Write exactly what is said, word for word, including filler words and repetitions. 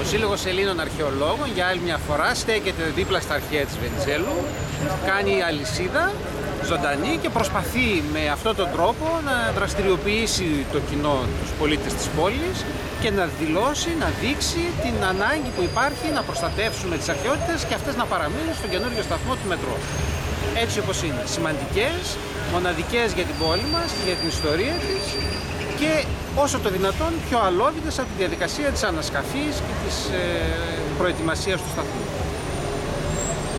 Ο Σύλλογος Ελλήνων Αρχαιολόγων για άλλη μια φορά στέκεται δίπλα στα αρχαία της Βενιζέλου, κάνει αλυσίδα ζωντανή και προσπαθεί με αυτόν τον τρόπο να δραστηριοποιήσει το κοινό, τους πολίτες της πόλης και να δηλώσει, να δείξει την ανάγκη που υπάρχει να προστατεύσουμε τις αρχαιότητες και αυτές να παραμείνουν στον καινούργιο σταθμό του μετρό. Έτσι όπως είναι, σημαντικές, μοναδικές για την πόλη μας, για την ιστορία της και όσο το δυνατόν πιο αλόβητες από τη διαδικασία της ανασκαφής και της ε, προετοιμασίας του σταθμού.